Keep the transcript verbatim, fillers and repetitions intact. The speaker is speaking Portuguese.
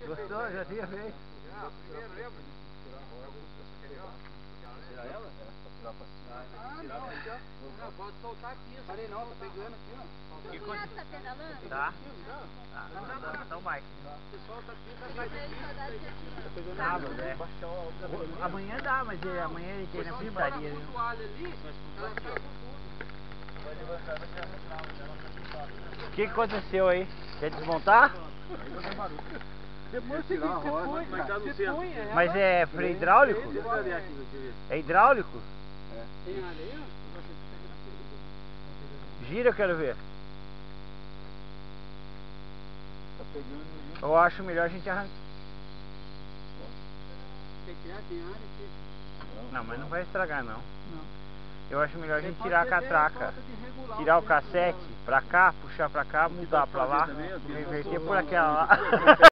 Gostou? Já tinha feito? Já, primeiro, lembra? Tirar ela? Tirar pra Ah, não, aqui, ó. Não, pode soltar aqui. Parei não, tá pegando aqui, ó. O cunhado tá pedalando? Tá. Ah, então, então vai. Você solta aqui, tá atrás de mim. Dá, mas é. Amanhã dá, mas é, amanhã ele tem na pizzaria. O toalha ali, ela sai com tudo. O que aconteceu aí? Quer desmontar? Depois você põe, cara. Você põe ela. Mas é freio hidráulico? É hidráulico? Tem areia? Gira, eu quero ver. Eu acho melhor a gente arrancar. Tem que tirar, tem área aqui. Não, mas não vai estragar não. Não. Eu acho melhor a gente tirar a catraca. Tirar o cassete pra cá, puxar pra cá, mudar pra lá, reverter por aquela lá.